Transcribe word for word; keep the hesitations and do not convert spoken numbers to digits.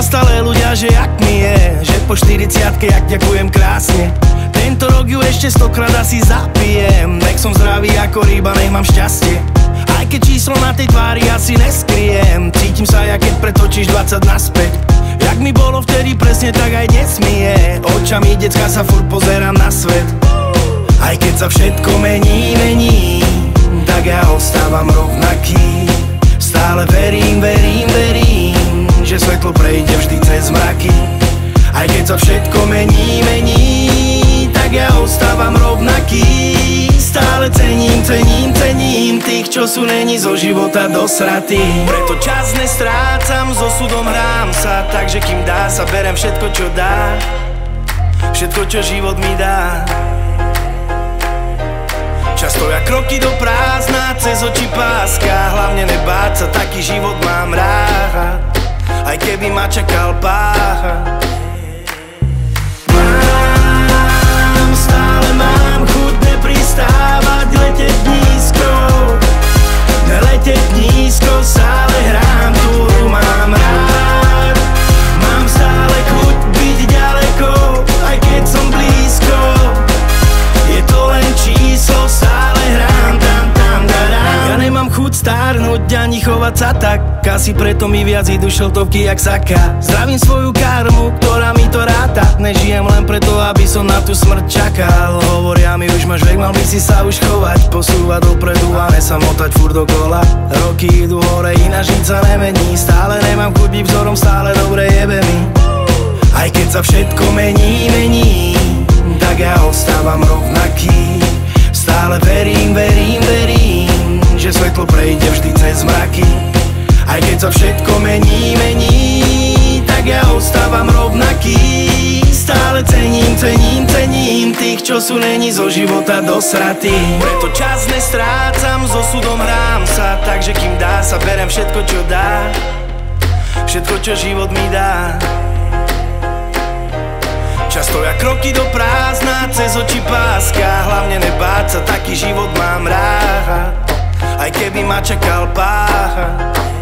stále ľudia, že jak mi je, že po štyridsiatke jak ďakujem krásne. Tento rok ju ešte stokrát asi zapijem, nech som zdravý ako ryba, nech mám šťastie. Aj keď číslo na tej tvári asi neskriem, cítim sa, jak keď pretočíš dvadsať naspäť. Jak mi bolo vtedy presne, tak aj dnes mi je, očami decka sa furt pozerám na svet. Aj keď sa všetko mení, mení, tak ja ostávam rovnaký. Stále verím, verím, verím, že svetlo prejde vždy cez mraky. Aj keď sa všetko mení, mení, tak ja ostávam rovnaký. Stále cením, cením, cením tých, čo sú neni zo života dosratí. Preto čas nestrácam, s osudom hrám sa, takže kým dá sa, berem všetko, čo dá, všetko, čo život mi dá. Často ja kroky do prázdna, cez oči páska, hlavne nebáť sa, taký život mám rád, aj keby ma čakal pácha. Mám, stále mám chuť nepristávať, leteť nízko, neleteť nízko, stále hrám tú hru, mám rád. Mám stále chuť byť ďaleko, aj keď som blízko, je to len číslo, stále hrám tam, tam, darám. Ja nemám chuť stárnuť ani chovať sa tak, asi preto mi viac idú šeltovky jak saka. Zdravím svoju karmu, ktorá mi to ráta, nežijem len preto, aby som na tú smrť čakal. Hovoria mi, už máš vek, mal by si sa už chovať, posúvať dopredu a ne sa motať furt dokola. Roky idú hore, ináč nič sa nemení, stále nemám chuť byť vzorom, stále dobre jebe mi. Aj keď sa všetko mení, mení, tak ja ostávam rovnaký. Stále verím, verím, verím, že svetlo prejde vždy cez mraky. Aj keď sa všetko mení, mení, tak ja ostávam rovnaký. Stále cením, cením, cením tých, čo sú neni zo života dosratí. Preto čas nestrácam, s osudom hrám sa, takže kým dá sa, berem všetko, čo dá, všetko, čo život mi dá. Často ja kroky do prázdna, cez oči páska, hlavne nebáť sa, taký život mám rád, aj keby ma čakal pácha.